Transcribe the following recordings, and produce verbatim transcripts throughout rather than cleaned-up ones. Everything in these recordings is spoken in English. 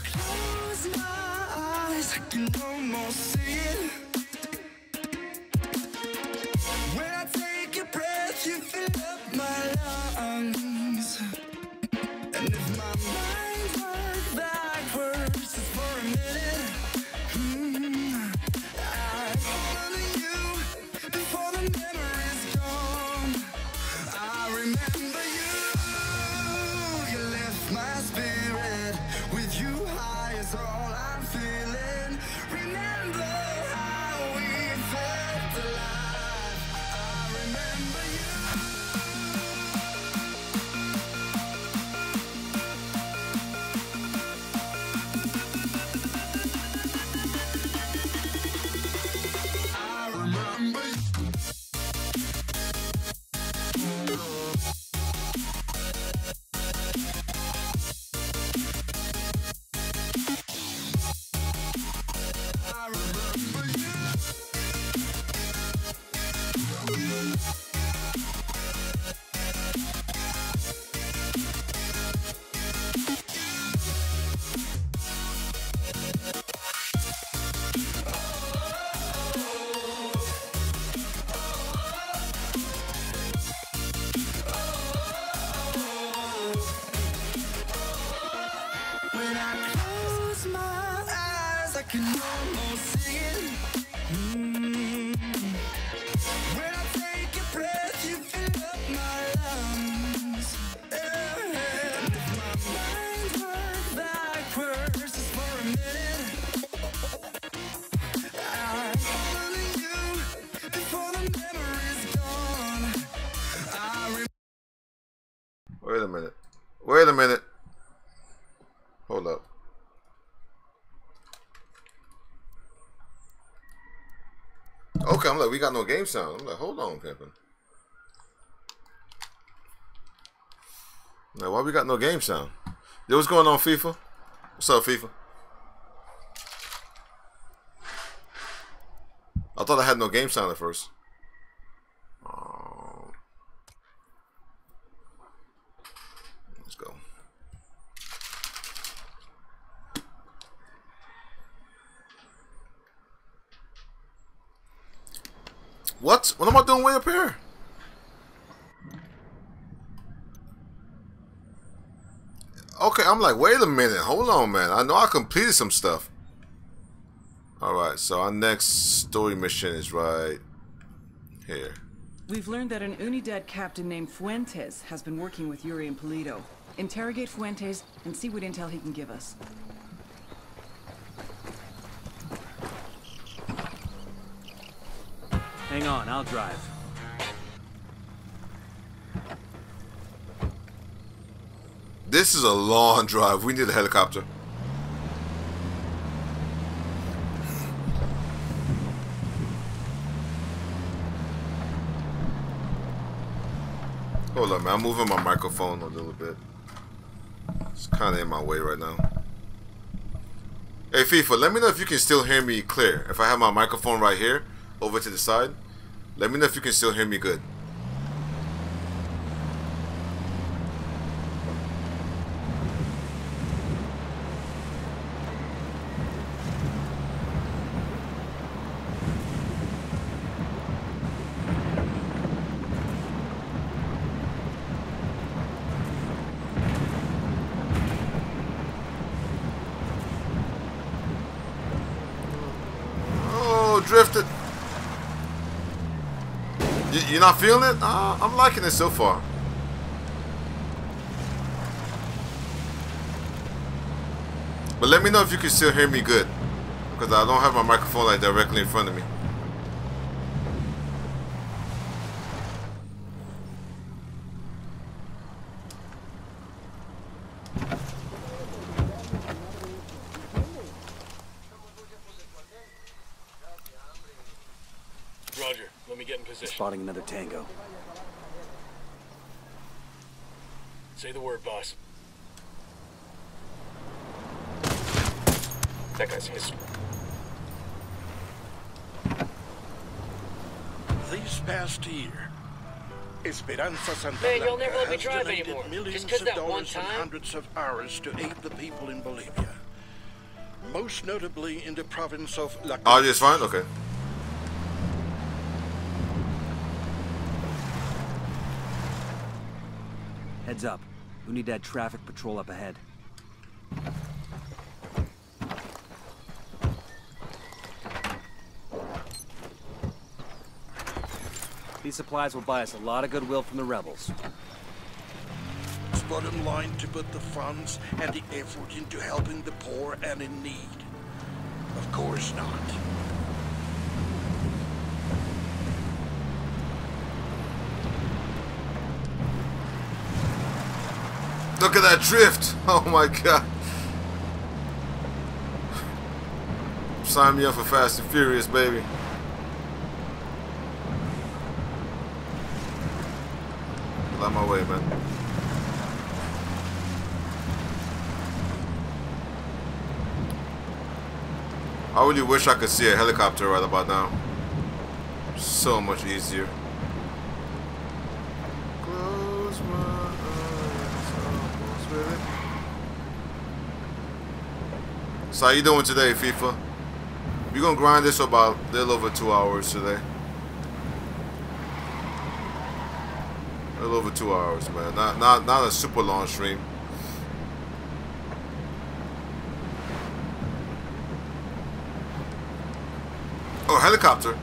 close my eyes, I can almost see it. When I take a breath, you fill up my lungs. And if my mind worked backwards just for a minute, mm, I hold on to you before the memory's gone. I remember you, you lift my spirit. With you high is all I'm feeling. Remember how we felt alive. I remember you. When I close my eyes, I can almost see it. Mm. When I take a breath, you fill up my lungs. And if my mind worked backwards just for a minute, I hold on to you before the memory's gone. I rem Wait a minute. Wait a minute. Hold up. Okay, I'm like, we got no game sound. I'm like, hold on, Pimpin'. Like, why we got no game sound? Yo, what's going on, FIFA? What's up, FIFA? I thought I had no game sound at first. Um, let's go. What? What am I doing way up here? Okay, I'm like, wait a minute. Hold on, man. I know I completed some stuff. Alright, so our next story mission is right here. We've learned that an Unidad captain named Fuentes has been working with Yuri and Polito. Interrogate Fuentes and see what intel he can give us. Hang on, I'll drive. This is a long drive. We need a helicopter. Hold on, man. I'm moving my microphone a little bit. It's kind of in my way right now. Hey, FIFA, let me know if you can still hear me clear. If I have my microphone right here, over to the side, let me know if you can still hear me good. Oh, drifted. You're not feeling it? Uh, I'm liking it so far. But let me know if you can still hear me good, because I don't have my microphone like directly in front of me. Roger. Let me get in position. Spotting another tango. Say the word, boss. That guy's his. This past year, Esperanza Santa Man, you'll Blanca never let me has drive donated anymore. millions Just 'cause of that one dollars and time? hundreds of hours to aid the people in Bolivia. most notably in the province of La Oh, just fine? Okay. Heads up. Unidad traffic patrol up ahead. These supplies will buy us a lot of goodwill from the rebels. It's bottom line to put the funds and the effort into helping the poor and in need. Of course not. Look at that drift! Oh my god. Sign me up for Fast and Furious, baby. Out my way, man. I really wish I could see a helicopter right about now. So much easier. Close my eyes, almost with it. So how you doing today, FIFA? We're gonna grind this for about a little over two hours today. A little over two hours, man. Not not not a super long stream. Oh, helicopter.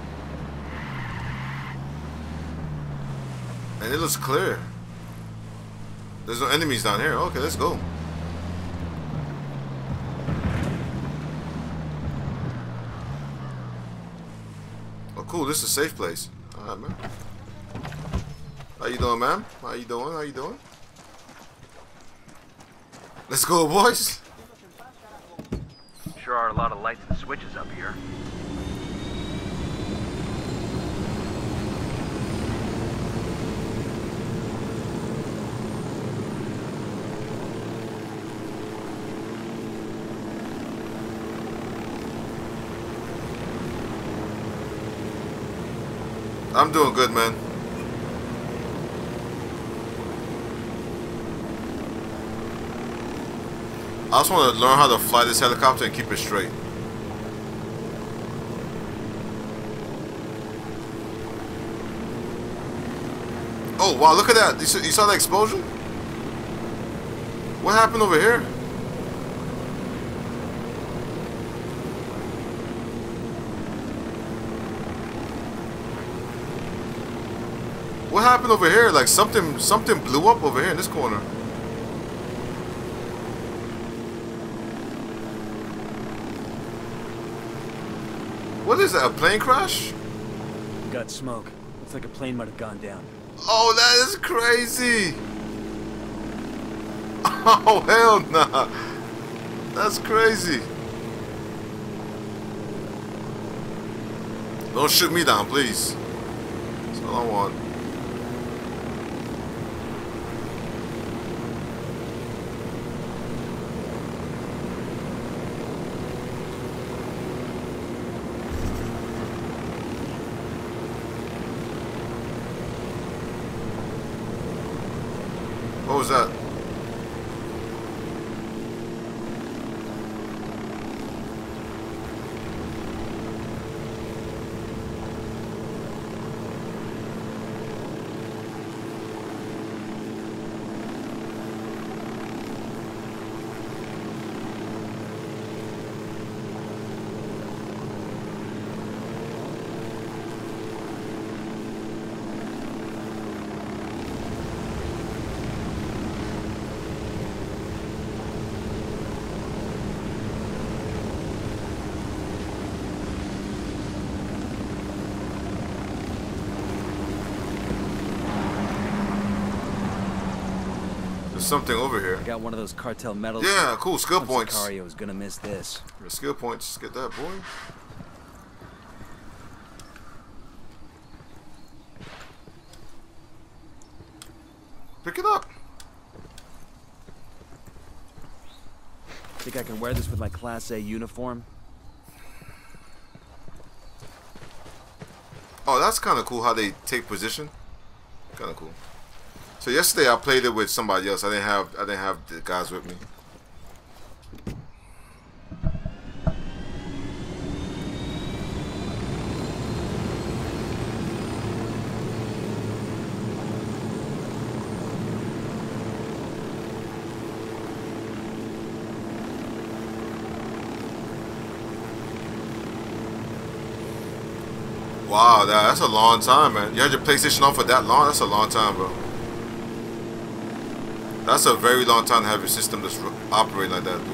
And it looks clear. There's no enemies down here. Okay, let's go. Oh, cool. This is a safe place. All right, man. How you doing, man? How you doing? How you doing? Let's go, boys. Sure are a lot of lights and switches up here. I'm doing good, man. I just want to learn how to fly this helicopter and keep it straight. Oh, wow, look at that. You saw, you saw the explosion? What happened over here? What happened over here? Like something something blew up over here in this corner. What is that, a plane crash? Got smoke. Looks like a plane might have gone down. Oh, that is crazy. Oh, hell nah. That's crazy. Don't shoot me down, please. That's all I want. What was that? Something over here. I got one of those cartel medals. Yeah, cool. Skill points. Sicario is gonna miss this. Skill points. Get that, boy. Pick it up. Think I can wear this with my Class A uniform? Oh, that's kind of cool how they take position. Kind of cool. So yesterday I played it with somebody else. I didn't have I didn't have the guys with me. Wow, that, that's a long time, man. You had your PlayStation on for that long? That's a long time, bro. That's a very long time to have your system just operate like that, dude.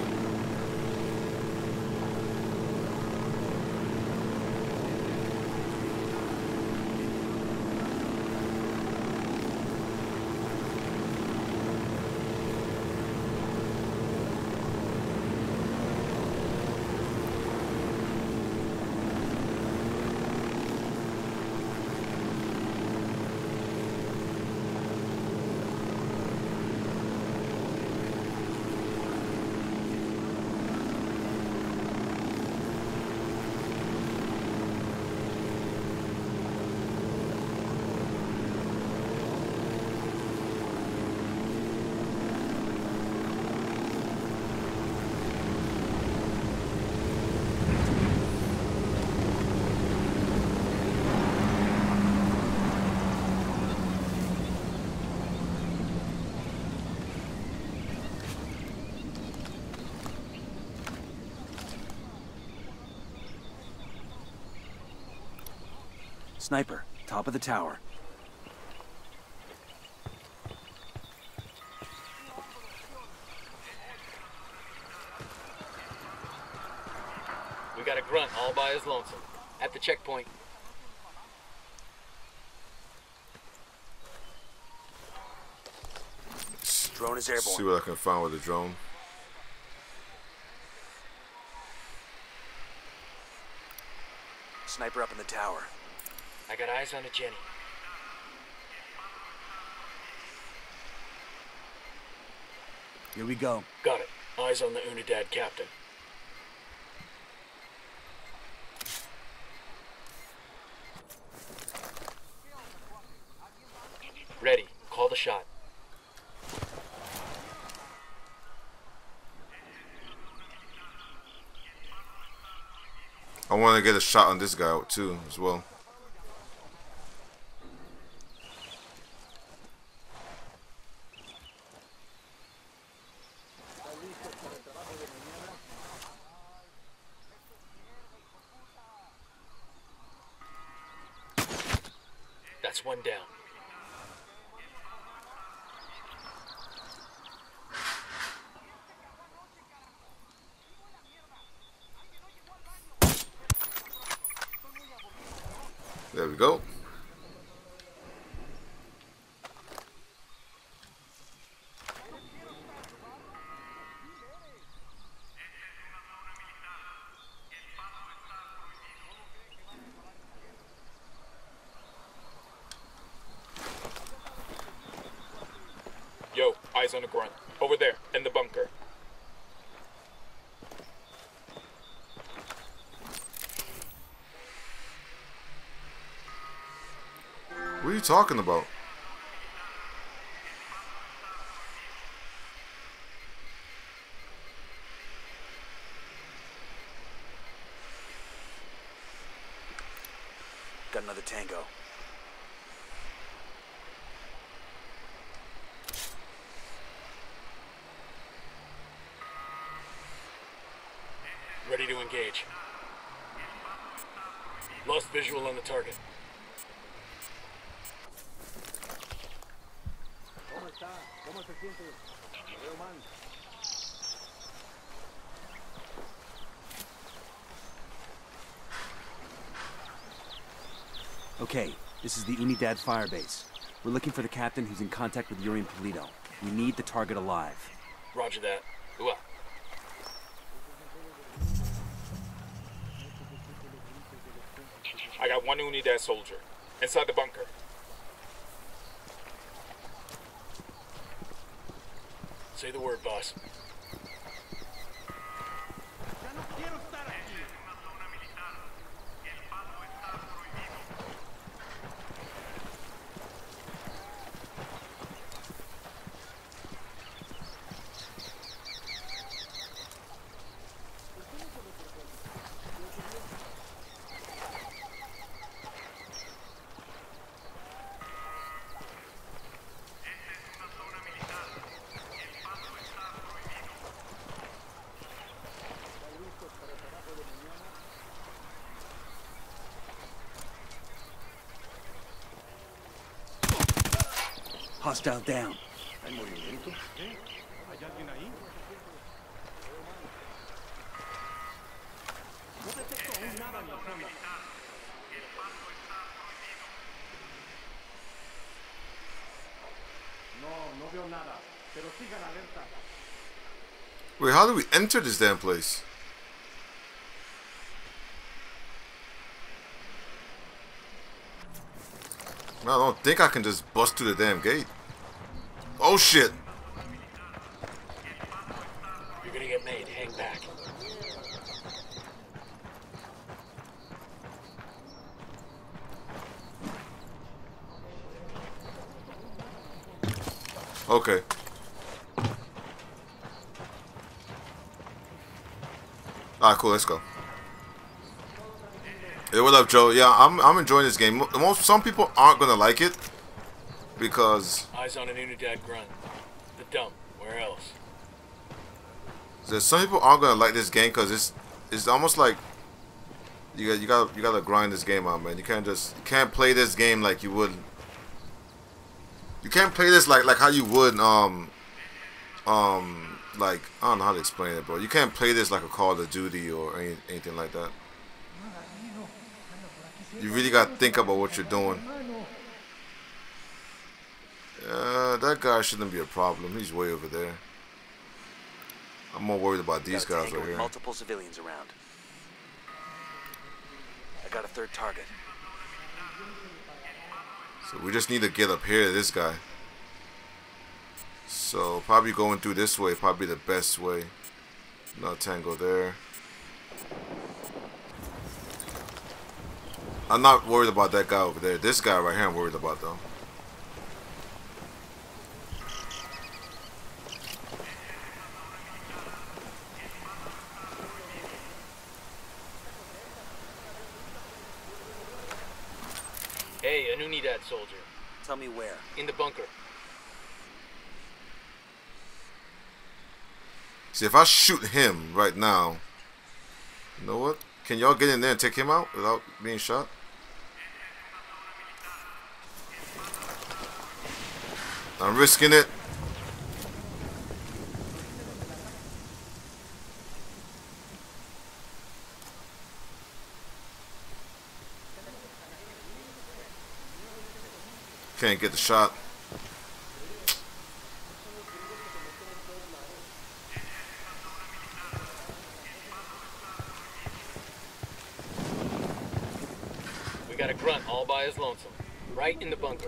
Sniper, top of the tower. We got a grunt all by his lonesome. At the checkpoint. Drone is airborne. See what I can find with the drone. Sniper up in the tower. I got eyes on a Jenny. Here we go. Got it. Eyes on the Unidad captain. Ready. Call the shot. I want to get a shot on this guy too, as well. That's one down. There we go. Yo, eyes on the grunt. Over there, in the bunker. What are you talking about? Got another tango. Ready to engage. Lost visual on the target. Okay, this is the Unidad firebase. We're looking for the captain who's in contact with Yuri and Polito. We need the target alive. Roger that. Ooh-ah. I got one Unidad soldier. Inside the bunker. Say the word, boss. Hostile down. Wait, how do we enter this damn place? I don't think I can just bust through the damn gate. Oh shit! You're gonna get made. Hang back. Okay. Alright, cool, let's go. Hey, what up, Joe? Yeah, I'm I'm enjoying this game. Most some people aren't gonna like it because Eyes on an Unidad grunt. The dump. Where else? there's some people aren't gonna like this game because it's it's almost like you got you got you gotta grind this game out, man. You can't just you can't play this game like you would. You can't play this like like how you would um um like I don't know how to explain it, bro. You can't play this like a Call of Duty or any, anything like that. You really got to think about what you're doing. Uh, that guy shouldn't be a problem. He's way over there. I'm more worried about these Got a guys tango right with here. multiple civilians around. I got a third target. So we just need to get up here to this guy. So probably going through this way, probably the best way. No tango there. I'm not worried about that guy over there. This guy right here I'm worried about though. Hey, an Unidad soldier. Tell me where. In the bunker. See, if I shoot him right now, you know what? Can y'all get in there and take him out without being shot? I'm risking it. Can't get the shot. We got a grunt all by his lonesome. Right in the bunker.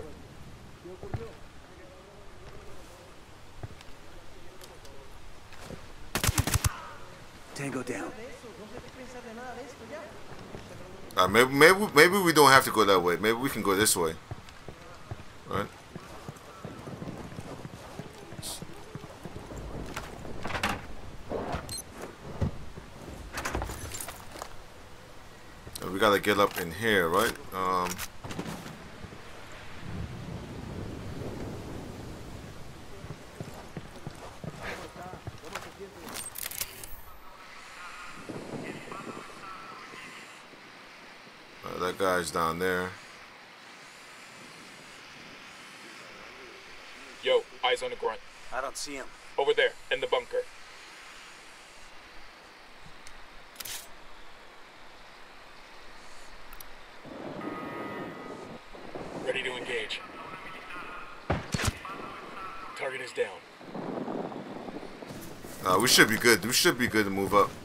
Tango down. Uh, maybe, maybe, maybe we don't have to go that way. Maybe we can go this way. Right? Uh, we gotta get up in here, right? Um. Uh, that guy's down there. Yo, eyes on the grunt. I don't see him. Over there, in the bunker. Ready to engage. Target is down. Uh, we should be good. We should be good to move up.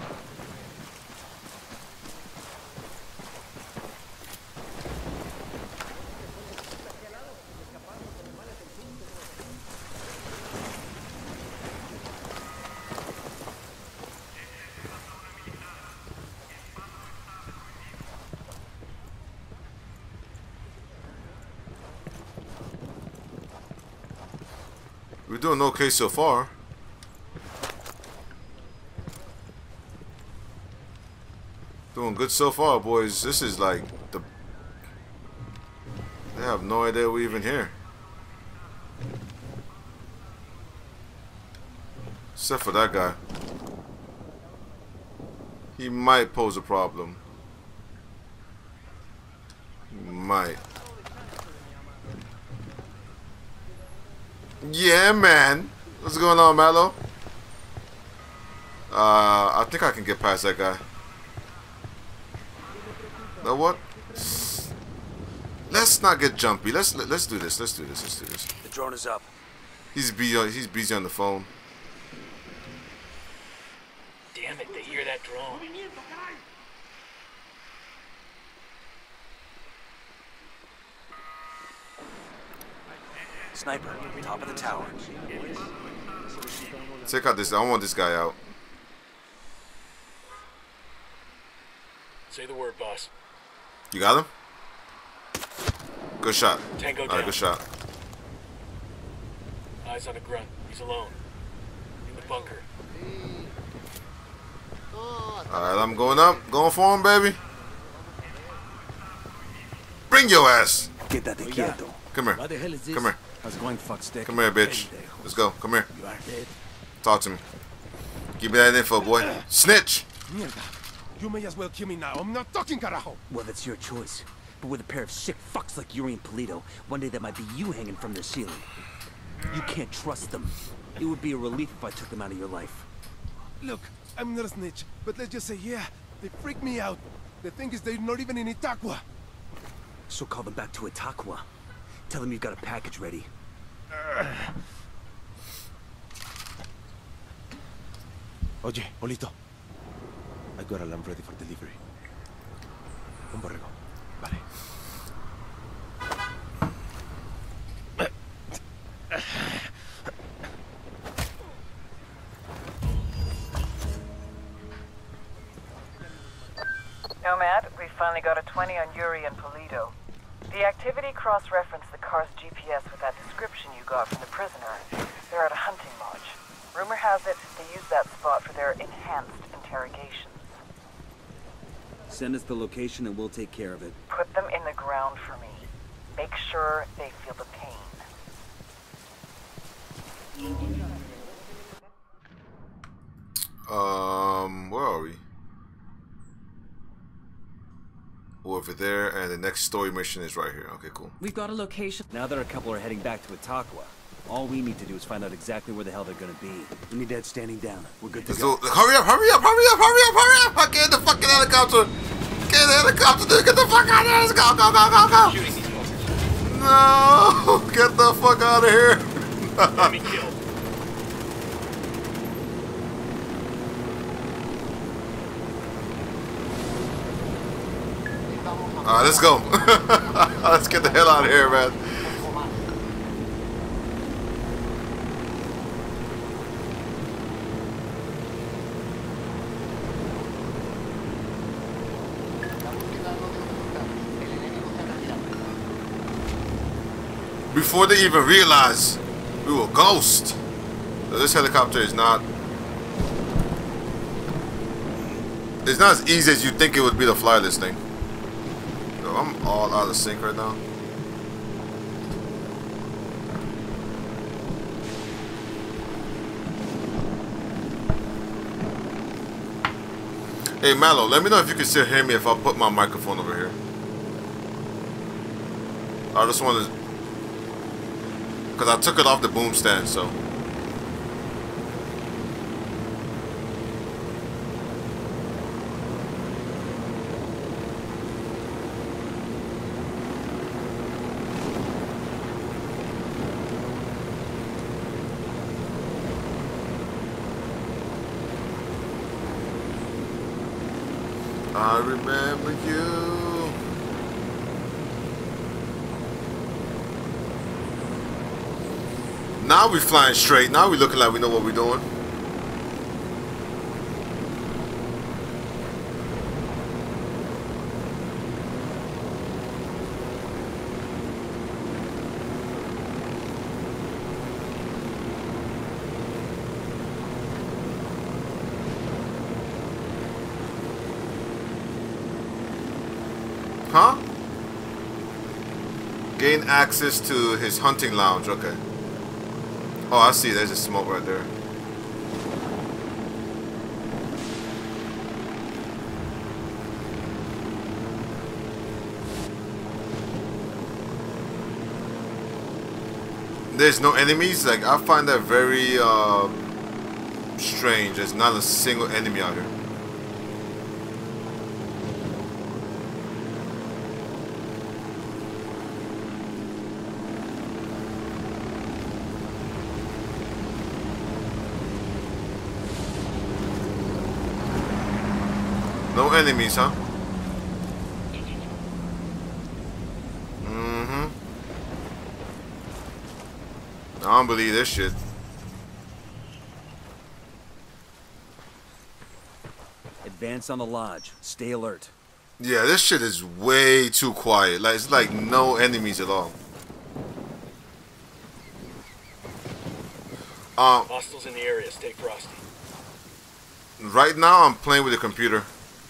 We're doing okay so far. Doing good so far, boys. This is like the... They have no idea we're even here. Except for that guy. He might pose a problem. He might. Yeah, man. What's going on, Mallow? Uh, I think I can get past that guy. Know what? Let's not get jumpy. Let's let's do this. Let's do this. Let's do this. The drone is up. He's busy. On, he's busy on the phone. Damn it, they hear that drone. Sniper, top of the tower. Check out this. I want this guy out. Say the word, boss. You got him? Good shot. Tango All right, down. good shot. Eyes on a grunt. He's alone. In the bunker. All right, I'm going up. Going for him, baby. Bring your ass. Quédate quieto. Come here. What the hell is this? Come here. How's it going, fuck stick? Come here, bitch. Let's go. Come here. You are dead. Talk to me. Give me that info, boy. Snitch. Mierda. You may as well kill me now. I'm not talking, carajo. Well, that's your choice. But with a pair of sick fucks like Yuri and Polito, one day that might be you hanging from their ceiling. You can't trust them. It would be a relief if I took them out of your life. Look, I'm not a snitch, but let's just say, yeah, they freak me out. The thing is, they're not even in Itaqua. So call them back to Itaqua. Tell them you've got a package ready. Oye, Polito. I got a lamb ready for delivery. Un borrego. Vale. Nomad, we finally got a twenty on Yuri and Polito. The activity cross-referenced the car's G P S with that description you got from the prisoner. They're at a hunting lodge. Rumor has it they use that spot for their enhanced interrogations. Send us the location and we'll take care of it. Put them in the ground for me. Make sure they feel the pain. Um, where are we? Over there, and the next story mission is right here. Okay, cool. We've got a location. Now that our couple are heading back to Itaqua, all we need to do is find out exactly where the hell they're gonna be. We need Dad standing down. We're good to Let's go. do, hurry up, hurry up, hurry up, hurry up, hurry up! Get in the fucking helicopter! Get in the helicopter, dude! Get the fuck out of here! Let's go, go, go, go, go! Shooting these fuckers. No! Get the fuck out of here! Enemy killed. Alright, let's go. Let's get the hell out of here, man. Before they even realize we were ghost. So this helicopter is not It's not as easy as you think it would be to fly this thing. Yo, I'm all out of sync right now. Hey Mallow, let me know if you can still hear me if I put my microphone over here. I just want to, because I took it off the boom stand, so. I remember you. Now we're flying straight. Now we're looking like we know what we're doing. Huh? Gain access to his hunting lounge. Okay. Oh, I see. There's a smoke right there. there's no enemies. Like, I find that very uh, strange. There's not a single enemy out here. No enemies, huh? Mm-hmm. I don't believe this shit. Advance on the lodge. Stay alert. Yeah, this shit is way too quiet. Like, it's like no enemies at all. Um, Hostiles in the area. Stay frosty. right now I'm playing with the computer.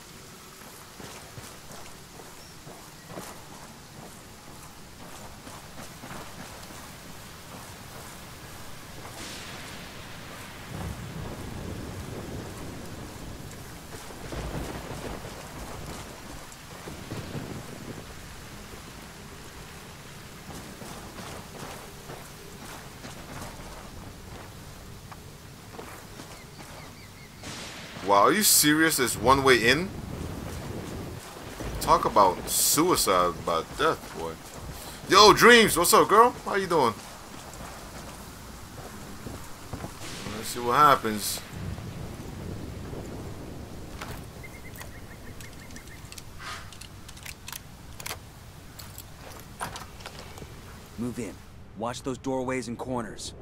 Wow, are you serious? There's one way in? Talk about suicide by death, boy. Yo, Dreams, what's up, girl? How you doing? Let's see what happens. Move in. Watch those doorways and corners.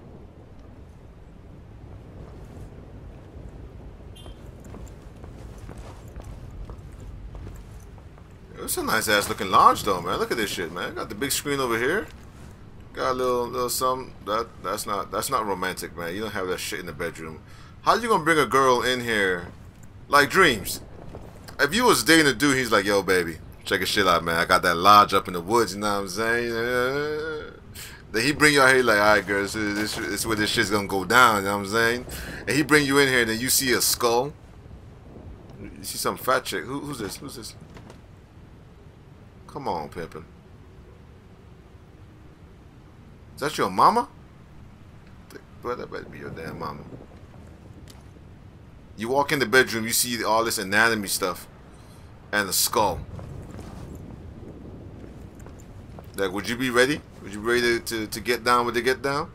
It's a nice ass looking lodge though, man. Look at this shit, man. Got the big screen over here. Got a little little something. That that's not that's not romantic, man. You don't have that shit in the bedroom. How you gonna bring a girl in here? Like Dreams. If you was dating a dude, he's like, yo baby, check your shit out, man. I got that lodge up in the woods, you know what I'm saying? Then he bring you out here like, alright girl, this, this, this is where this shit's gonna go down, you know what I'm saying? And he bring you in here and then you see a skull. You see some fat chick. Who, who's this? Who's this? Come on, pimpin'. Is that your mama? Well, that better be your damn mama. You walk in the bedroom, you see all this anatomy stuff and a skull. Like, would you be ready? Would you be ready to, to, to get down with the get down?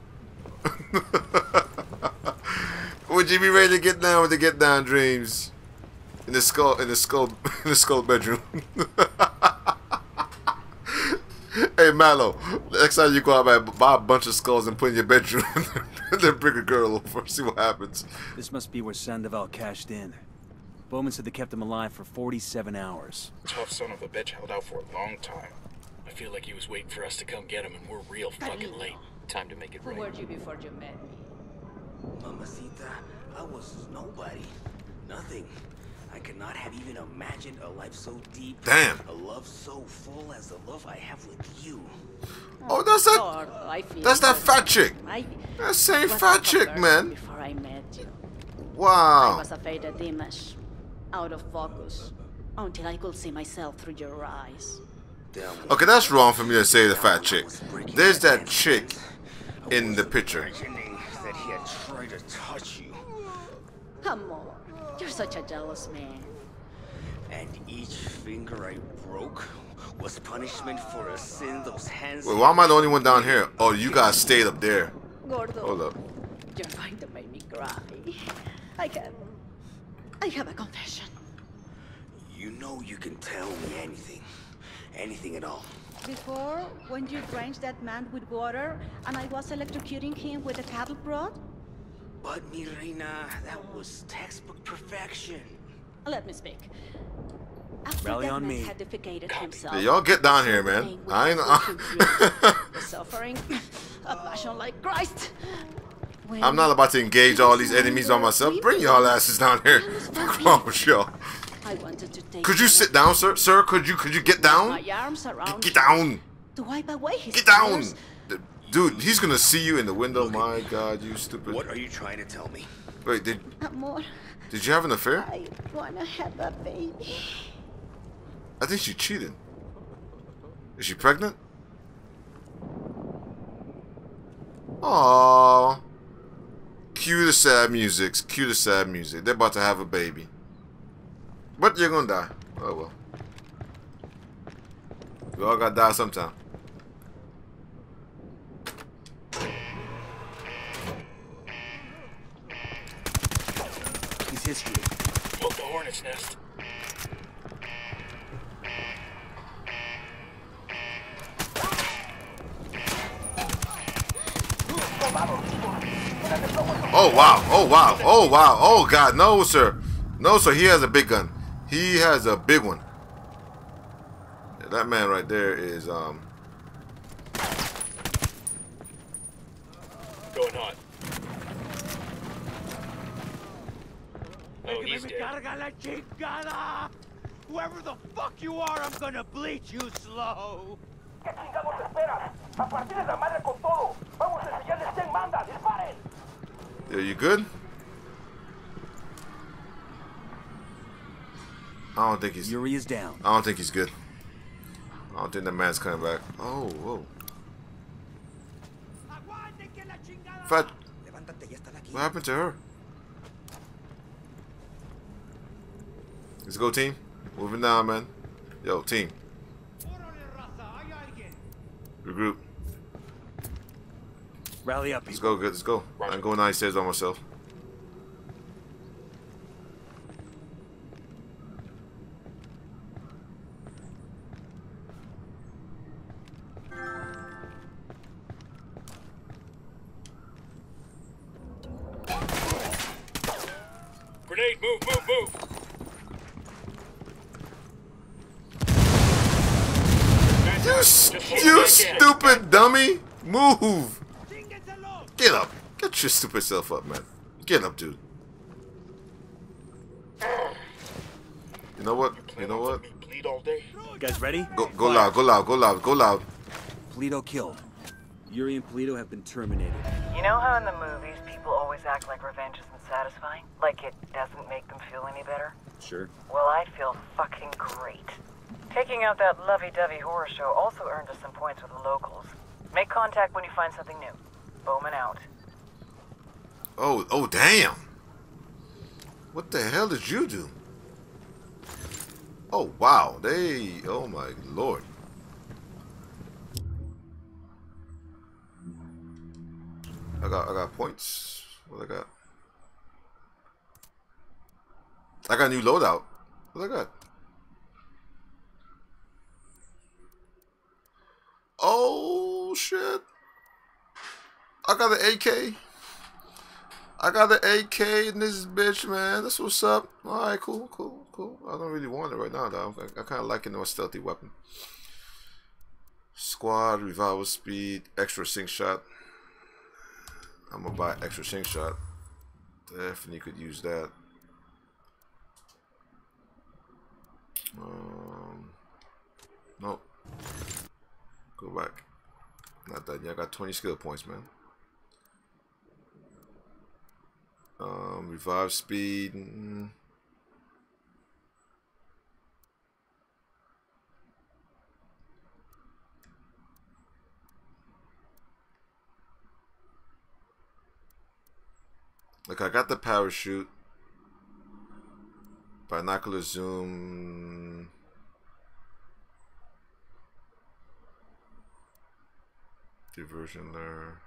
Would you be ready to get down with the get down, Dreams? In the skull, in the skull, in the skull bedroom. Hey Mallow, next time you go out, man, buy a bunch of skulls and put in your bedroom, and then bring a girl over, see what happens. This must be where Sandoval cashed in. Bowman said they kept him alive for forty-seven hours. Tough son of a bitch held out for a long time. I feel like he was waiting for us to come get him, and we're real fucking late. Time to make it right. Who were you before you met me? Mamacita, I was nobody. Nothing. I could not have even imagined a life so deep. Damn. A love so full as the love I have with you. Oh, that's that. Lord, I feel That's that so- fat chick. I That same was fat a chick, person man. Before I met you, I Wow. was a faded image, out of focus, until I could see myself through your eyes. Okay, that's wrong for me to say the fat chick. There's that chick in the picture. That he had tried to touch you. Amor, you're such a jealous man. And each finger I broke was punishment for a sin those hands. Wait, why am I the only one down here? Oh, you guys stayed up there. Gordo, Hold up. you're going to make me cry. I can. I have a confession. You know you can tell me anything. Anything at all. Before, when you drenched that man with water, and I was electrocuting him with a cattle prod? But, mi reina, that was textbook perfection. Let me speak. After Rally that on man me. had defecated himself, Yeah, y'all get down here, man. pain I ain't. without the suffering, a passion like Christ. When I'm not about to engage all these enemies on myself. Bring y'all asses down here. Come on, y'all. I wanted to take Could you my- sit down, sir? Sir, could you could you get down? my arms around Get him down. to wipe away his Get down. tears. Dude, he's gonna see you in the window. My God, you stupid. What are you trying to tell me? Wait, did Amor, did you have an affair? I wanna have a baby. I think she cheated. Is she pregnant? Aww. Cue the sad music. Cue the sad music. They're about to have a baby. But you're gonna die. Oh well. We all gotta die sometime. He's history. Poke the hornet's nest. Oh wow, oh wow, oh wow, oh god, no sir. No sir, he has a big gun. He has a big one. Yeah, that man right there is um Going hot. Oh, he's dead. Whoever the fuck you are, I'm gonna bleach you slow. Yeah, you good? I don't think he's Yuri is down. I don't think he's good. I don't think that man's coming back. Oh, whoa. Fat. What happened to her? Let's go, team. Moving down, man. Yo, team. Regroup. Rally up. Let's go, good. Let's go. I'm going downstairs by myself. Grenade, move, move, move. You, you stupid dummy! Move! Get up! Get your stupid self up, man. Get up, dude. You know what? You know what? Bleed all day. You guys ready? Go, go loud, go loud, go loud, go loud. Polito killed. Yuri and Polito have been terminated. You know how in the movies people always act like revenge isn't satisfying? Like it doesn't make them feel any better? Sure. Well, I feel fucking great. Taking out that lovey-dovey horror show also earned us some points with the locals. Make contact when you find something new. Bowman out. Oh, oh, damn. What the hell did you do? Oh, wow. They, oh my lord. I got, I got points. What I got? I got a new loadout. What I got? Oh shit! I got an A K. I got an A K in this bitch, man. That's what's up. All right, cool, cool, cool. I don't really want it right now, though. I, I kind of like it in a stealthy weapon. Squad, revival speed, extra sync shot. I'm gonna buy extra sync shot. Definitely could use that. Um, nope. Go back. Not that. Yeah, I got twenty skill points, man. Um, revive speed. Mm. Look, I got the parachute. Binocular zoom. Diversion there.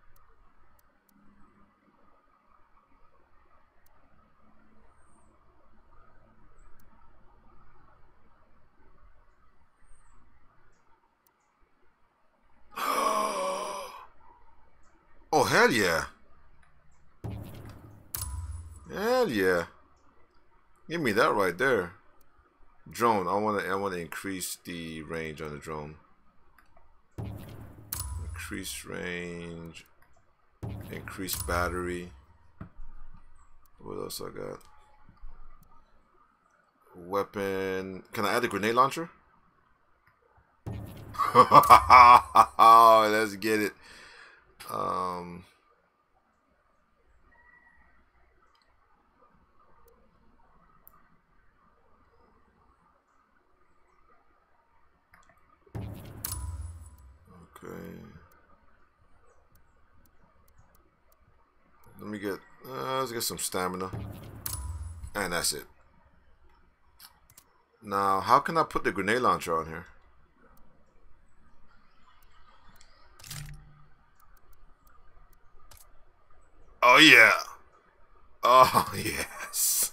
Oh, hell yeah. Hell yeah. Give me that right there. Drone. I want to I want to increase the range on the drone. Increase range. Increase battery. What else I got? Weapon. Can I add a grenade launcher? Let's get it. Um Okay. me get, uh, let's get some stamina. And that's it. Now, how can I put the grenade launcher on here? Oh, yeah. Oh, yes.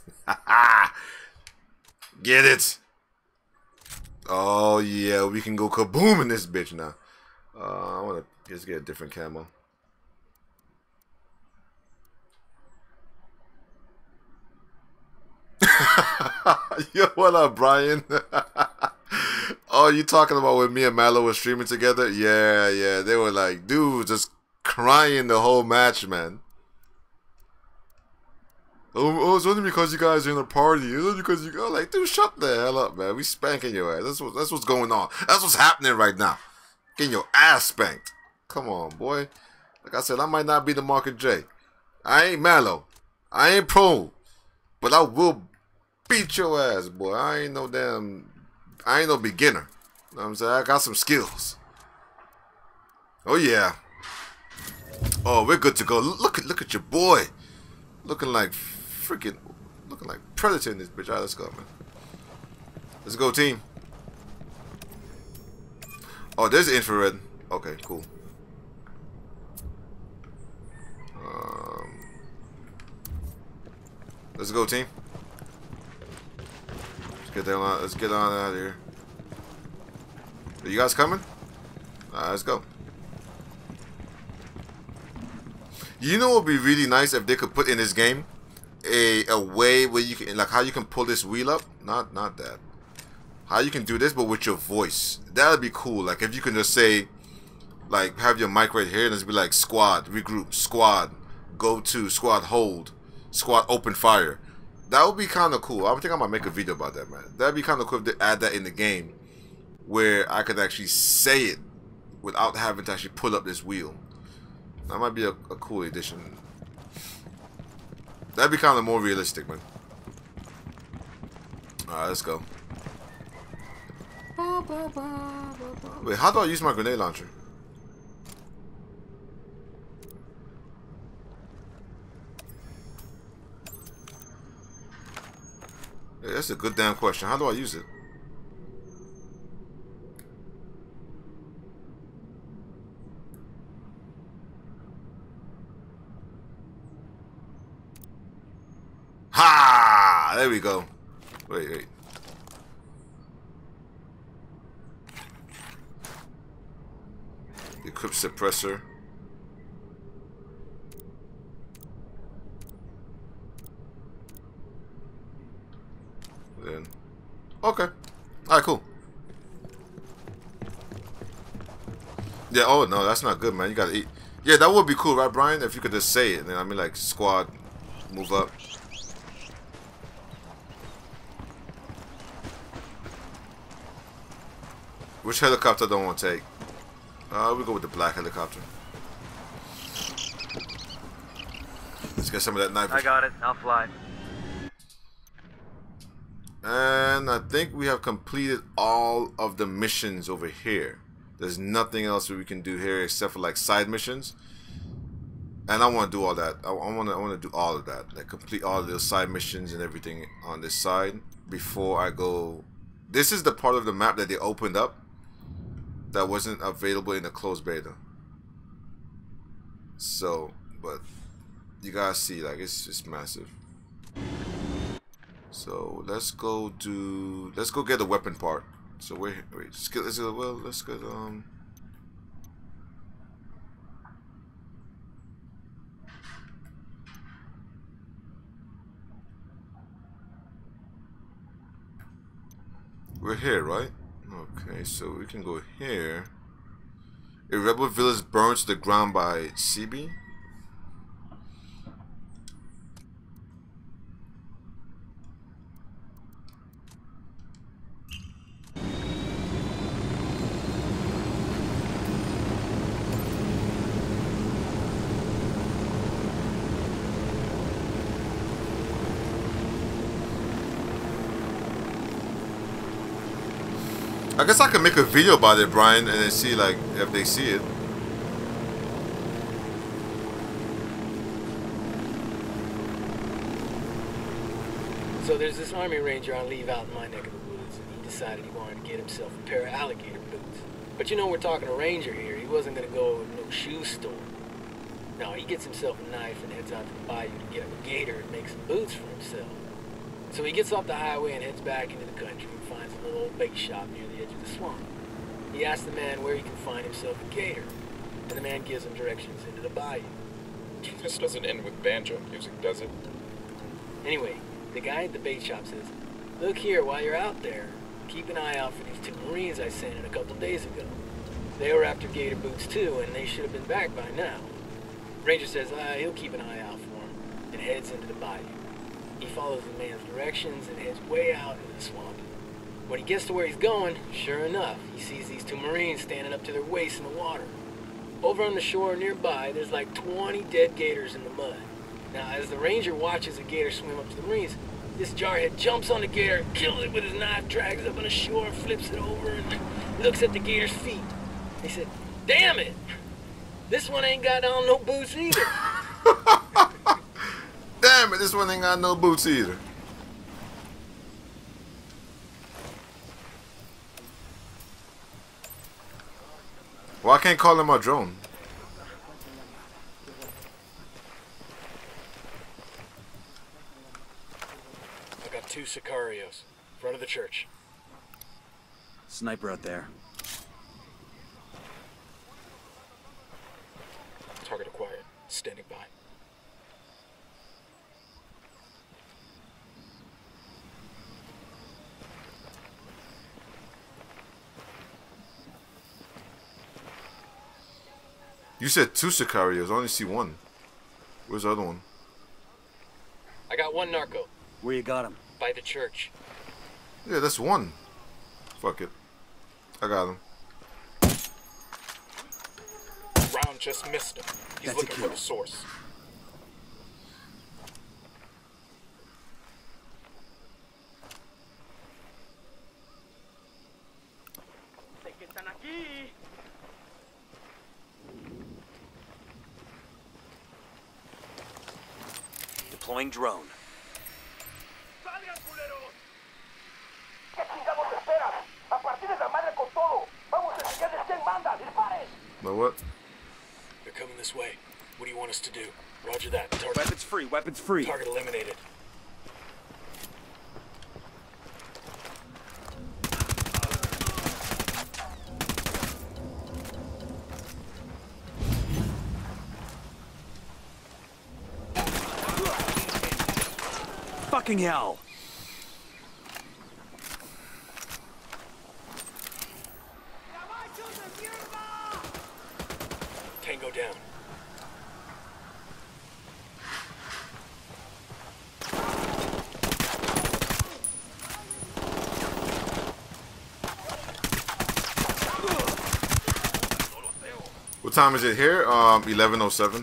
Get it. Oh, yeah. We can go kaboom in this bitch now. Uh, I want to just get a different camo. Yo, what up, Brian? Oh, you talking about when me and Mallow were streaming together? Yeah, yeah. They were like, dude, just crying the whole match, man. Oh, oh, it's only because you guys are in a party. It's only because you go like, dude, shut the hell up, man. We spanking your ass. That's what. That's what's going on. That's what's happening right now. Getting your ass spanked. Come on, boy. Like I said, I might not be the Market J. I ain't Mallow. I ain't pro. But I will beat your ass, boy. I ain't no damn. I ain't no beginner. You know what I'm saying? I got some skills. Oh yeah. Oh, we're good to go. Look at look at your boy. Looking like freaking, looking like Predator in this bitch. All right, let's go, man. Let's go, team. Oh, there's infrared. Okay, cool. Um, let's go, team. Let's get down. Let's get on out of here. Are you guys coming? All right, let's go. You know what would be really nice if they could put in this game a a way where you can, like, how you can pull this wheel up. Not not that. How you can do this, but with your voice. That would be cool. Like if you can just say, like, have your mic right here and just be like, squad, regroup, squad, go to, squad, hold, squad, open fire. That would be kind of cool. I think I might make a video about that, man. That'd be kind of cool if they add that in the game, where I could actually say it without having to actually pull up this wheel. That might be a, a cool addition. That'd be kind of more realistic, man. Alright, let's go. Wait, how do I use my grenade launcher? Yeah, that's a good damn question. How do I use it? Ha! There we go. Wait, wait. Equip suppressor. Then. Okay. Alright, cool. Yeah, oh no, that's not good, man. You gotta eat. Yeah, that would be cool, right, Brian? If you could just say it. And then I mean, like, squad, move up. Which helicopter do I want to take? Uh, we go with the black helicopter. Let's get some of that knife. I got it. I'll fly. And I think we have completed all of the missions over here. There's nothing else that we can do here except for like side missions. And I want to do all that. I want to. I want to do all of that. Like complete all of those side missions and everything on this side before I go. This is the part of the map that they opened up that wasn't available in the closed beta. So, but you guys see, like, it's just massive. So let's go do. Let's go get the weapon part. So wait, wait. Let's get. Let's go. Well, let's get um. We're here, right? Okay, so we can go here. A rebel village burned to the ground by C B. I guess I can make a video about it, Brian, and then see, like, if they see it. So there's this Army Ranger on leave out in my neck of the woods, and he decided he wanted to get himself a pair of alligator boots. But you know, we're talking a Ranger here. He wasn't gonna go to no shoe store. No, he gets himself a knife and heads out to the bayou to get him a gator and make some boots for himself. So he gets off the highway and heads back into the country and finds a little old bake shop near the edge of the swamp. He asks the man where he can find himself a gator, and the man gives him directions into the bayou. This doesn't end with banjo music, does it? Anyway, the guy at the bait shop says, look here, while you're out there, keep an eye out for these two Marines I sent in a couple days ago. They were after gator boots too, and they should have been back by now. Ranger says uh, he'll keep an eye out for him, and heads into the bayou. He follows the man's directions and heads way out into the swamp. When he gets to where he's going, sure enough, he sees these two Marines standing up to their waists in the water. Over on the shore nearby, there's like twenty dead gators in the mud. Now, as the Ranger watches a gator swim up to the Marines, this jarhead jumps on the gator, kills it with his knife, drags it up on the shore, flips it over, and looks at the gator's feet. He said, damn it! This one ain't got on no boots either. Damn it, this one ain't got no boots either. Well, I can't call him a drone. I got two Sicarios, front of the church. Sniper out there. Target acquired. Standing by. You said two Sicarios. I only see one. Where's the other one? I got one narco. Where you got him? By the church. Yeah, that's one. Fuck it. I got him. Round just missed him. He's That's a looking kill. for the source. Deploying drone. Know what? They're coming this way. What do you want us to do? Roger that. Target, Weapons free, weapons free. target eliminated. Fucking hell! Tango down. What time is it here? Um, eleven oh seven.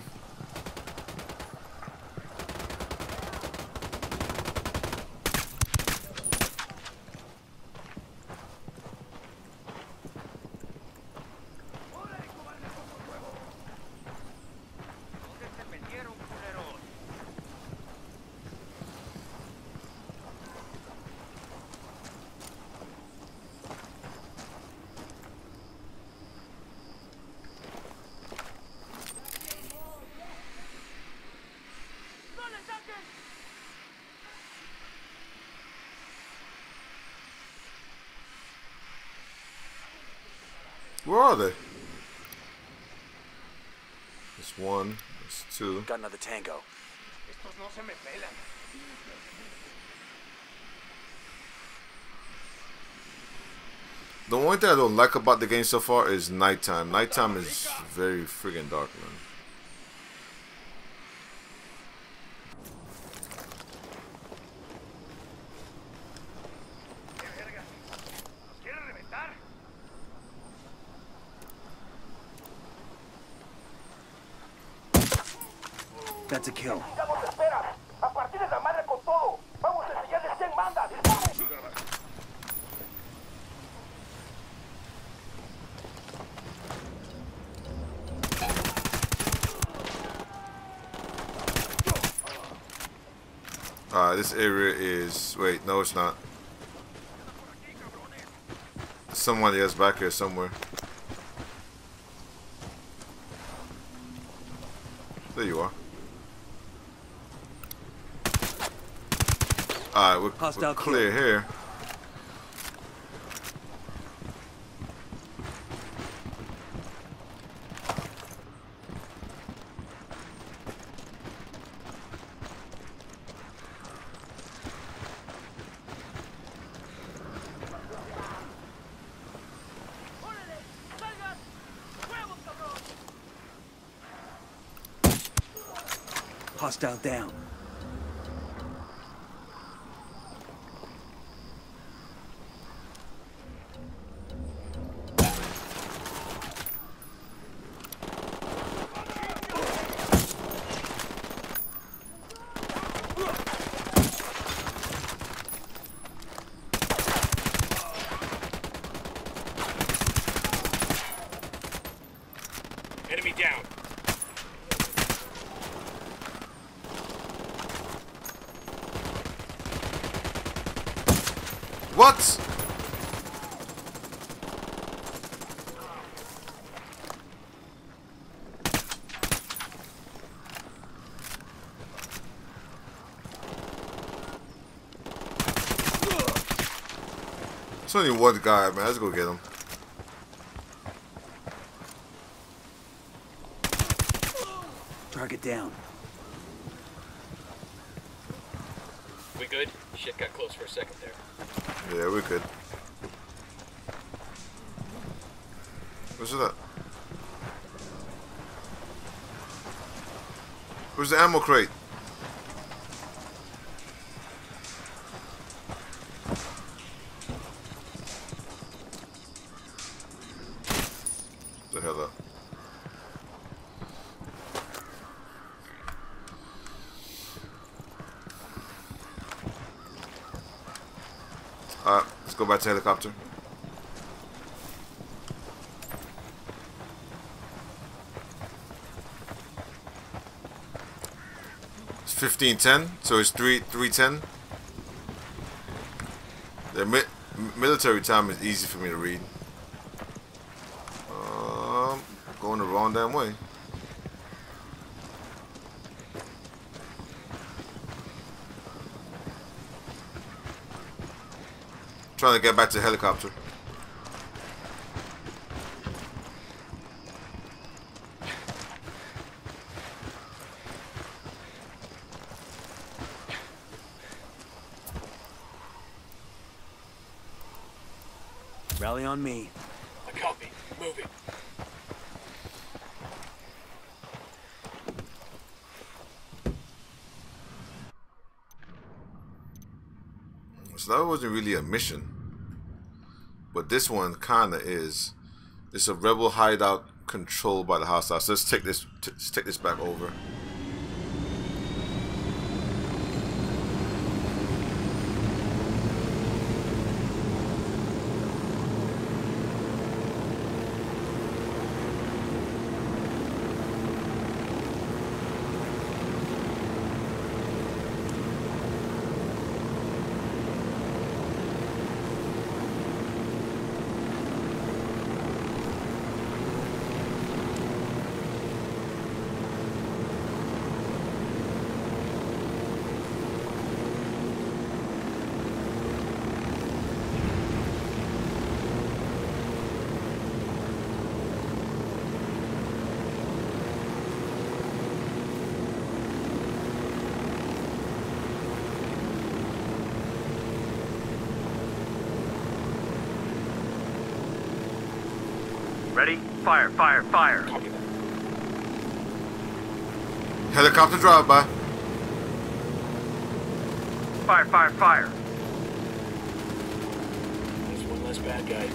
Where are they? That's one. That's two. Got another tango. The only thing I don't like about the game so far is nighttime. Nighttime is very friggin' dark, man. That's a kill. Uh, this area is... Wait, no it's not. Someone else back here somewhere. There you are. Alright, we're, we're clear here. Hostile down. Enemy down. What? It's only one guy, man. Let's go get him. Target down. We good? Shit got close for a second there. Yeah, we're good. What's that? Where's the ammo crate? The hell up. Alright, let's go back to helicopter. It's fifteen ten, so it's three three ten. The mi military time is easy for me to read. Um, going the wrong damn way. Trying to get back to the helicopter. Rally on me. I copy. Moving. So that wasn't really a mission. But this one kinda is. It's a rebel hideout controlled by the hostiles. So let's take this let's take this back over. Ready? Fire, fire, fire. Helicopter drive-by. Fire, fire, fire. There's one less bad guy.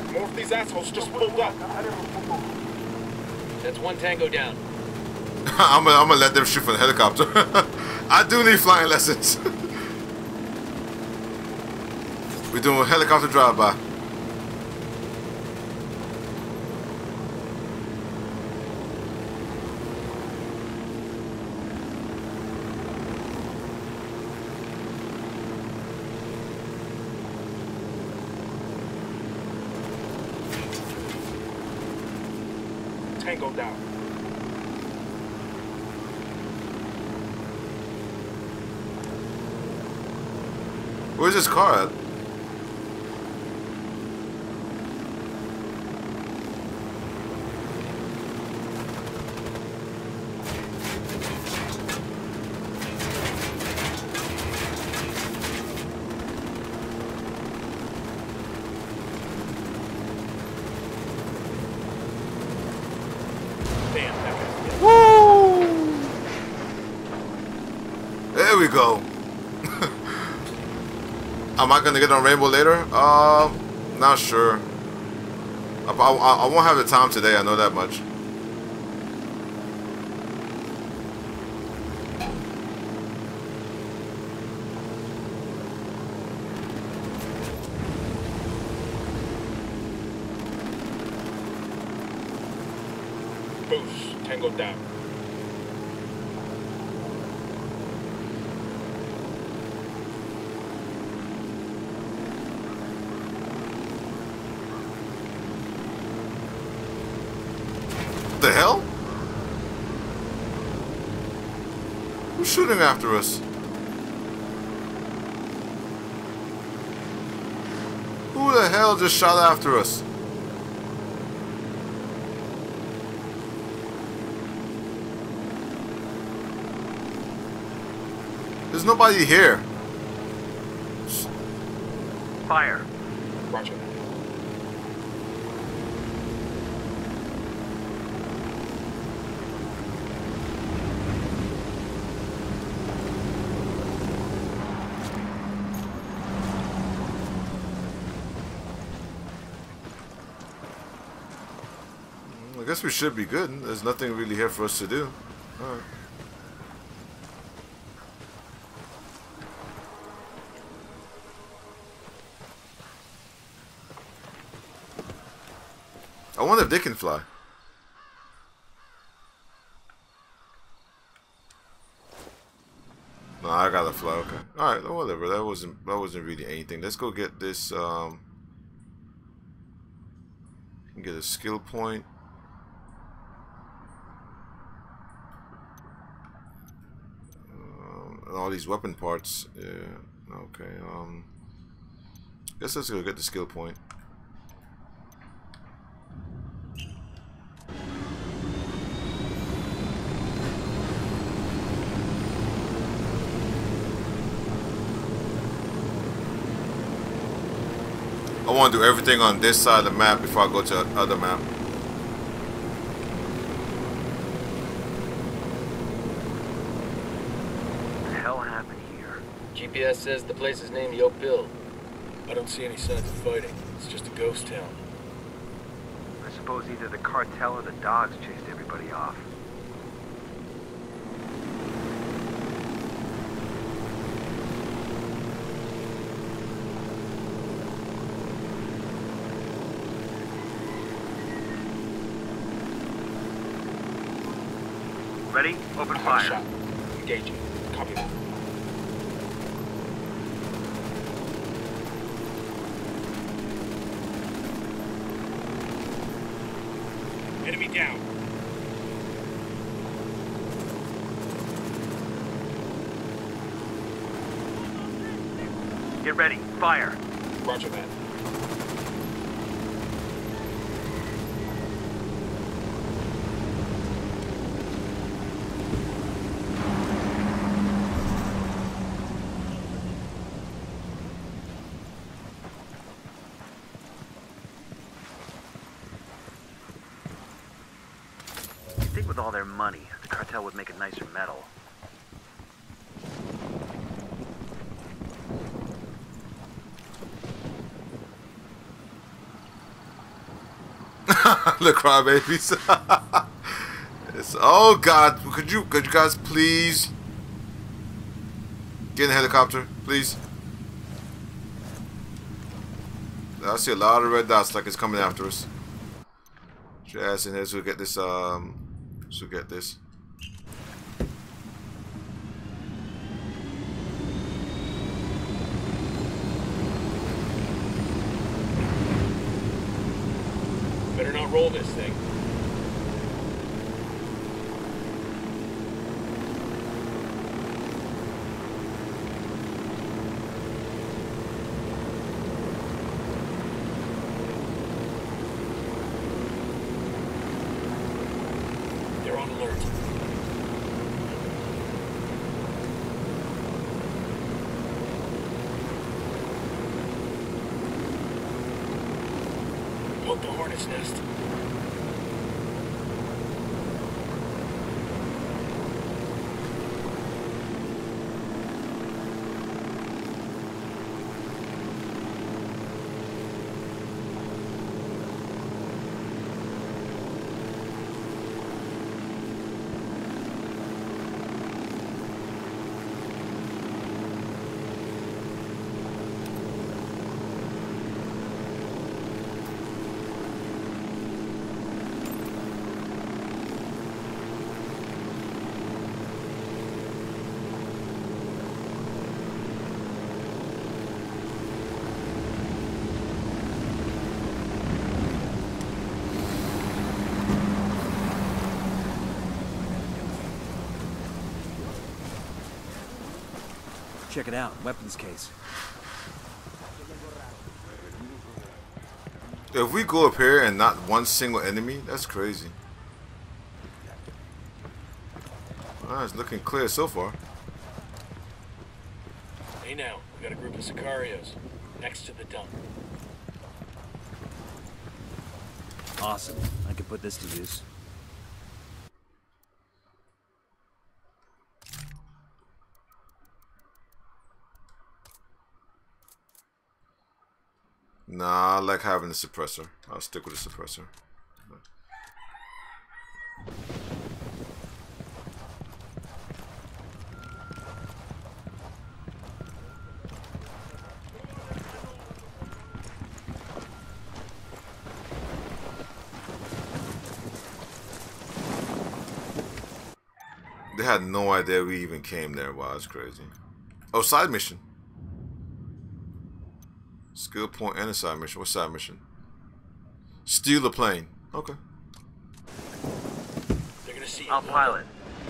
More of these assholes just pulled up. That's one tango down. I'm gonna I'm gonna let them shoot from the helicopter. I do need flying lessons. We're doing a helicopter drive-by. Tango down. Where's this car at? Damn, that guy's dead. Woo! There we go. Am I gonna get on Rainbow later? Um, not sure. I, I, I won't have the time today. I know that much. Boosh, tango down. The hell? Who's shooting after us? Who the hell just shot after us? There's nobody here. Fire. Roger. I guess we should be good. There's nothing really here for us to do. Alright. I wonder if they can fly. No, I gotta fly. Okay. All right. Whatever. That wasn't. That wasn't really anything. Let's go get this. Um. Get a skill point. Um, and all these weapon parts. Yeah. Okay. Um. Guess let's go get the skill point. I want to do everything on this side of the map before I go to the other map. What the hell happened here? G P S says the place is named Yopil. I don't see any signs of fighting. It's just a ghost town. I suppose either the cartel or the dogs chased everybody off. Ready? Open Hot fire. shot. Engaging. Copy that. Enemy down. Get ready. Fire. Roger that. You'd think with all their money, the cartel would make a nicer metal. The crybabies. It's, oh God! Could you, could you guys please get in the helicopter, please? I see a lot of red dots, like it's coming after us. Get your ass in here so we get this. Um, so we get this. Better not roll this thing. They're on alert. Poke the hornet's nest. Check it out, weapons case. If we go up here and not one single enemy, that's crazy. Ah, it's looking clear so far. Hey now, we got a group of Sicarios next to the dump. Awesome. I could put this to use. Nah, I like having the suppressor. I'll stick with the suppressor. They had no idea we even came there. Wow, that's crazy. Oh, side mission. Skill point and a side mission. What side mission? Steal the plane. Okay. They're gonna see I'll pilot.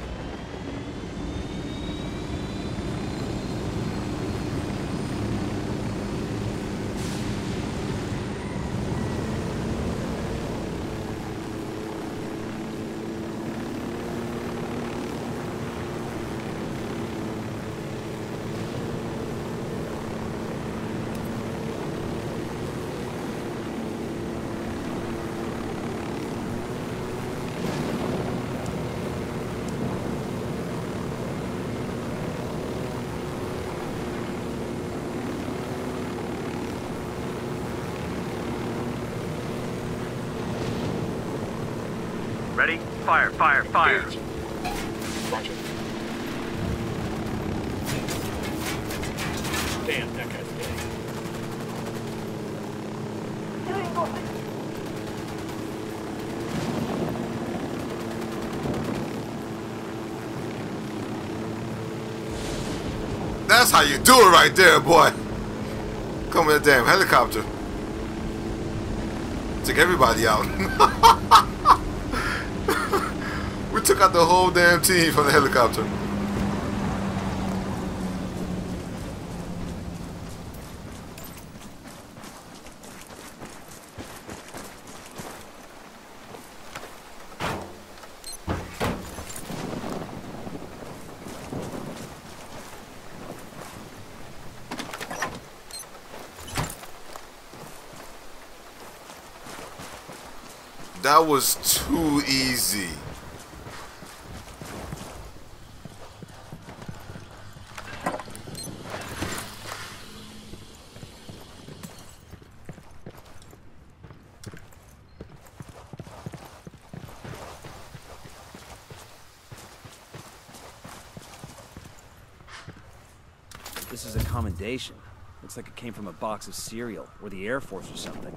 Ready? Fire, fire, fire. Engage. Roger. Damn, that guy's dead. That's how you do it right there, boy. Come with a damn helicopter. Took everybody out. We took out the whole damn team from the helicopter. That was too easy. This is a commendation. Looks like it came from a box of cereal, or the Air Force or something.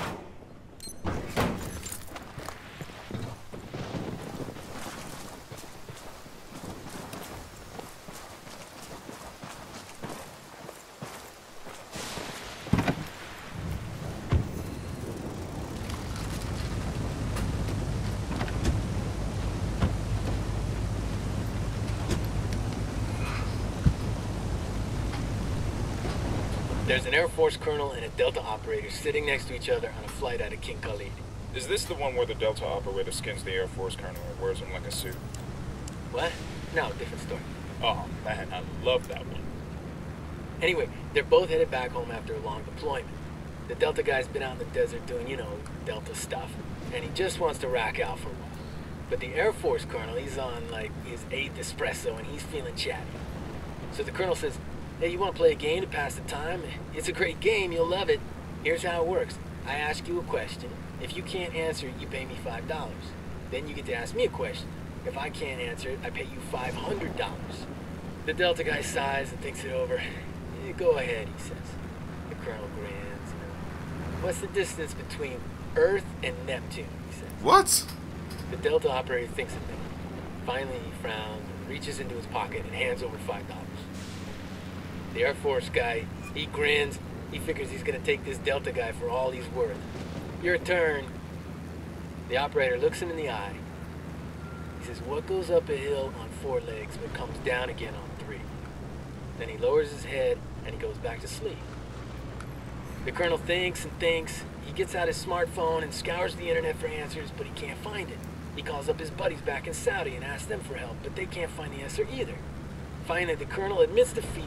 There's an Air Force colonel and a Delta operator sitting next to each other on a flight out of King Khalid. Is this the one where the Delta operator skins the Air Force colonel and wears him like a suit? What? No, different story. Oh, man, I love that one. Anyway, they're both headed back home after a long deployment. The Delta guy's been out in the desert doing, you know, Delta stuff, and he just wants to rack out for a while. But the Air Force colonel, he's on, like, his eighth espresso, and he's feeling chatty. So the colonel says, hey, you want to play a game to pass the time? It's a great game, you'll love it. Here's how it works. I ask you a question. If you can't answer it, you pay me five dollars. Then you get to ask me a question. If I can't answer it, I pay you five hundred dollars. The Delta guy sighs and thinks it over. Eh, go ahead, he says. The colonel grins. You know. What's the distance between Earth and Neptune, he says. What? The Delta operator thinks a minute. Finally, he frowns and reaches into his pocket and hands over five dollars. The Air Force guy, he grins. He figures he's going to take this Delta guy for all he's worth. Your turn. The operator looks him in the eye. He says, what goes up a hill on four legs but comes down again on three? Then he lowers his head and he goes back to sleep. The colonel thinks and thinks. He gets out his smartphone and scours the internet for answers, but he can't find it. He calls up his buddies back in Saudi and asks them for help, but they can't find the answer either. Finally, the colonel admits defeat.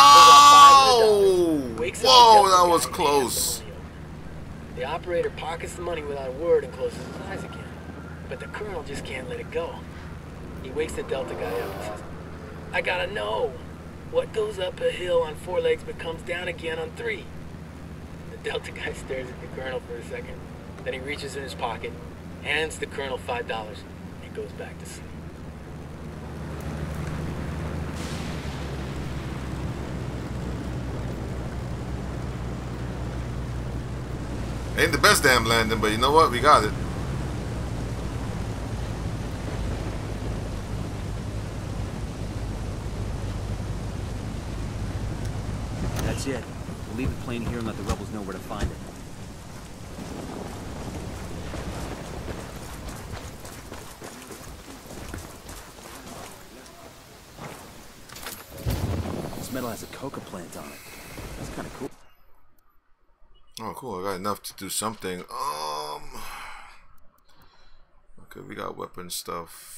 No! Whoa, that was close. The operator pockets the money without a word and closes his eyes again. But the colonel just can't let it go. He wakes the Delta guy up and says, I gotta know. What goes up a hill on four legs but comes down again on three? The Delta guy stares at the colonel for a second. Then he reaches in his pocket, hands the colonel five dollars, and goes back to sleep. Ain't the best damn landing, but you know what? We got it. That's it. We'll leave the plane here and let the rebels know where to find it. This metal has a coca plant on it. That's kind of cool. Oh, cool. I got enough to do something. Um. Okay, we got weapon stuff.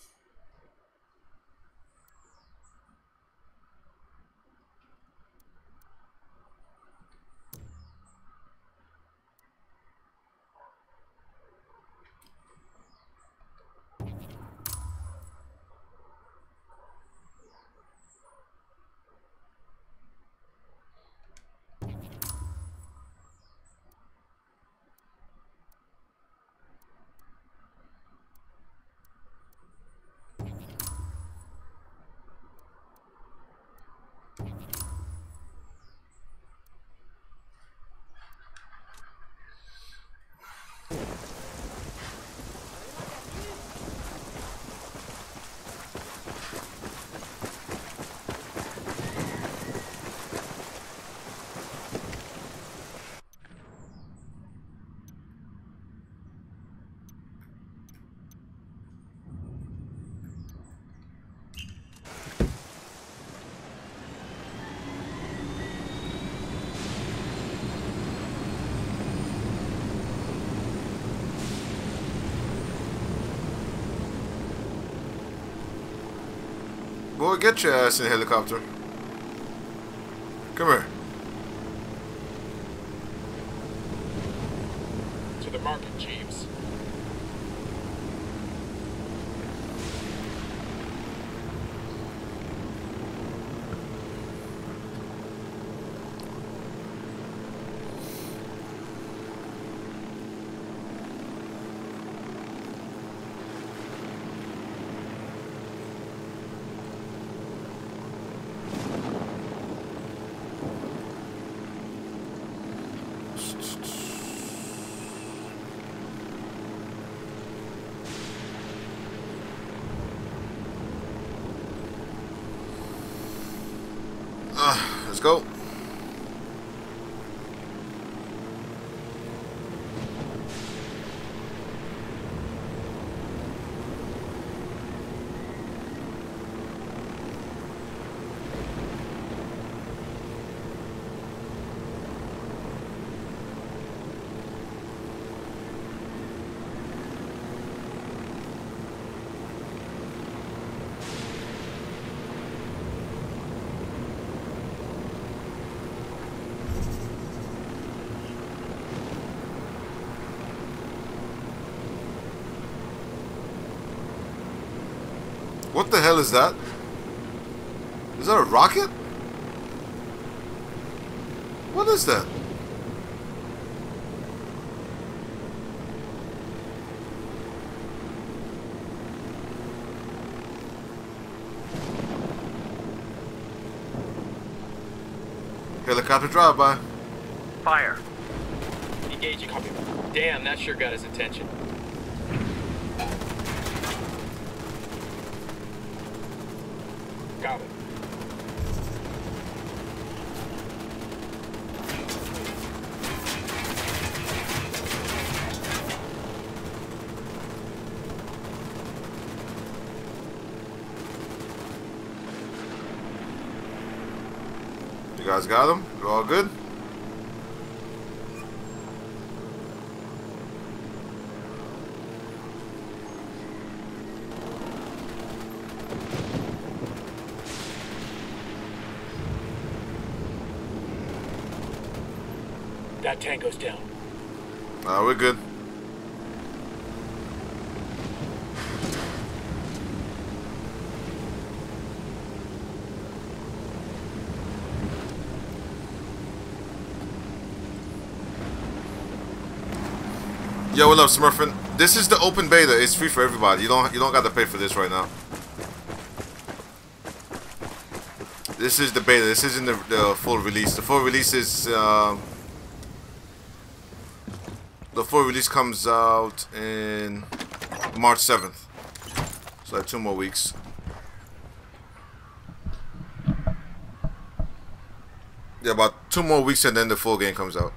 Boy, get your ass in a helicopter. Come here. To the market, Jeeves. Let's go. What the hell is that? Is that a rocket? What is that? Helicopter drive-by. Fire. Engaging. Copy. Damn, that sure got his attention. Got it. You guys got them? We're all good? That tango's down. Uh, we're good. Yo, what up, Smurfin? This is the open beta. It's free for everybody. You don't you don't got to pay for this right now. This is the beta. This isn't the, the full release. The full release is uh, the full release comes out in March seventh. So I have two more weeks. Yeah, about two more weeks and then the full game comes out.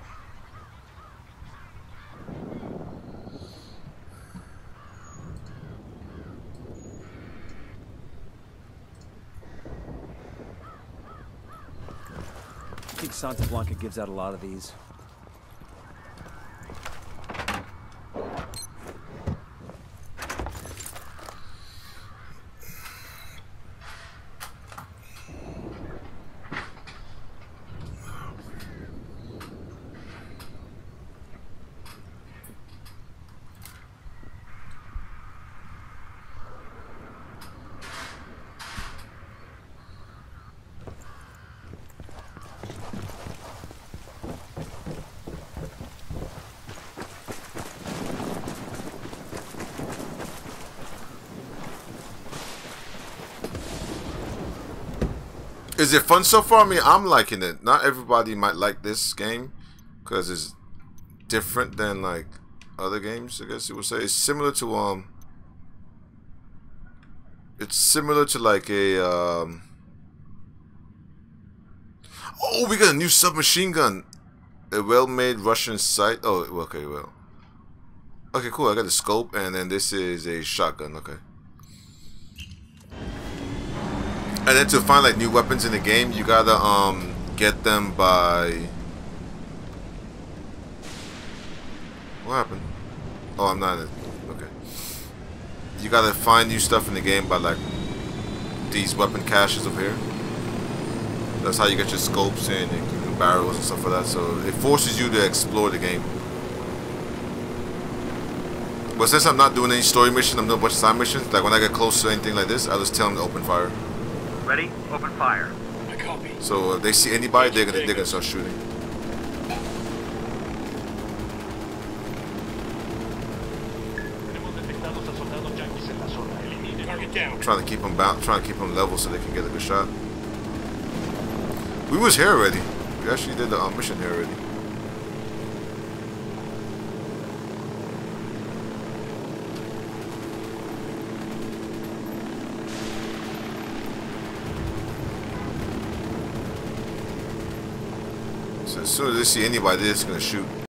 I think Santa Blanca gives out a lot of these. Is it fun so far? I mean, I'm liking it. Not everybody might like this game because it's different than like other games, I guess you would say. It's similar to um it's similar to like a um oh, we got a new submachine gun. A well-made Russian sight. Oh, okay, well. Okay, cool. I got the scope, and then this is a shotgun. Okay. And then to find like new weapons in the game, you gotta um get them by. What happened? Oh, I'm not in it. Okay. You gotta find new stuff in the game by like these weapon caches over here. That's how you get your scopes and your barrels and stuff like that. So it forces you to explore the game. But since I'm not doing any story mission, I'm doing a bunch of side missions. Like when I get close to anything like this, I just tell them to open fire. Ready? Open fire. I copy. So if they see anybody, they're gonna they're gonna start shooting. Target down. Trying to keep them bound, trying to keep them level so they can get a good shot. We was here already. We actually did the um, mission here already. So as soon as they see anybody, they're just gonna shoot.